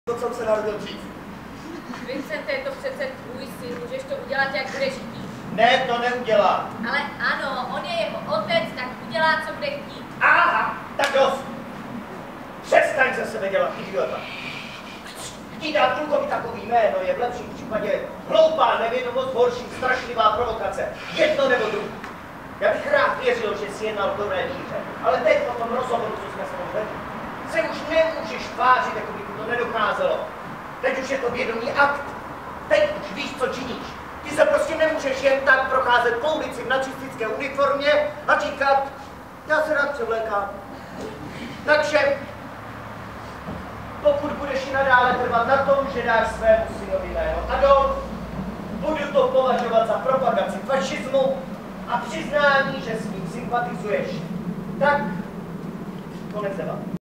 To, co se narodil dřív. Vincente, je to přece tvůj syn, můžeš to udělat, jak budeš chtít. Ne, to neudělá. Ale ano, on je jeho otec, tak udělá, co bude chtít. Aha, tak dost. Přestaň ze sebe dělat idiota. Chtít dát klukovi takový jméno je v lepším případě hloupá nevědomost, horší, strašlivá provokace. Jedno nebo druhé. Já bych rád věřil, že jsi jednal v dobré víře, ale teď po tom rozhovoru, co jsme spolu vedli, se už nemůžeš tvářit, jako by ti to nedocházelo. Teď už je to vědomý akt. Teď už víš, co činíš. Ty se prostě nemůžeš jen tak procházet po ulici v nacistické uniformě a říkat, já se rád převlékám. Takže, pokud budeš i nadále trvat na tom, že dáš svému synovi jméno Adolf, budu to považovat za propagaci fašismu a přiznání, že s ním sympatizuješ. Tak, konec debaty.